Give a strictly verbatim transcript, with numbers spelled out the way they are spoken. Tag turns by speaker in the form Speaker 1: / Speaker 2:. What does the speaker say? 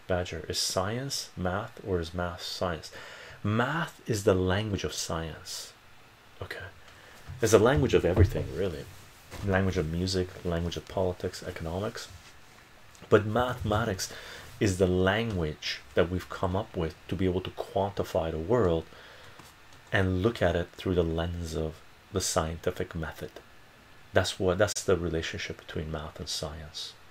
Speaker 1: Badger, is science math or is math science? Math is the language of science. Okay, it's a language of everything, really. Language of music, language of politics, economics. But mathematics is the language that we've come up with to be able to quantify the world and look at it through the lens of the scientific method. That's what that's the relationship between math and science.